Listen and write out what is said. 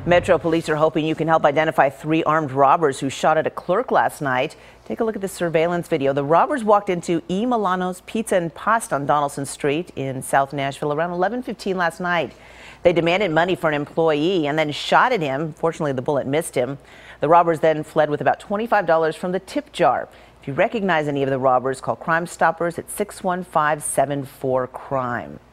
Metro police are hoping you can help identify 3 armed robbers who shot at a Clerk last night. Take a look at the surveillance video. The robbers walked into E. Milano's Pizza and Pasta on Donaldson Street in South Nashville around 11:15 last night. They demanded money for an employee and then shot at him. Fortunately, the bullet missed him. The robbers then fled with about $25 from the tip jar. If you recognize any of the robbers, call Crime Stoppers at 615-74-CRIME.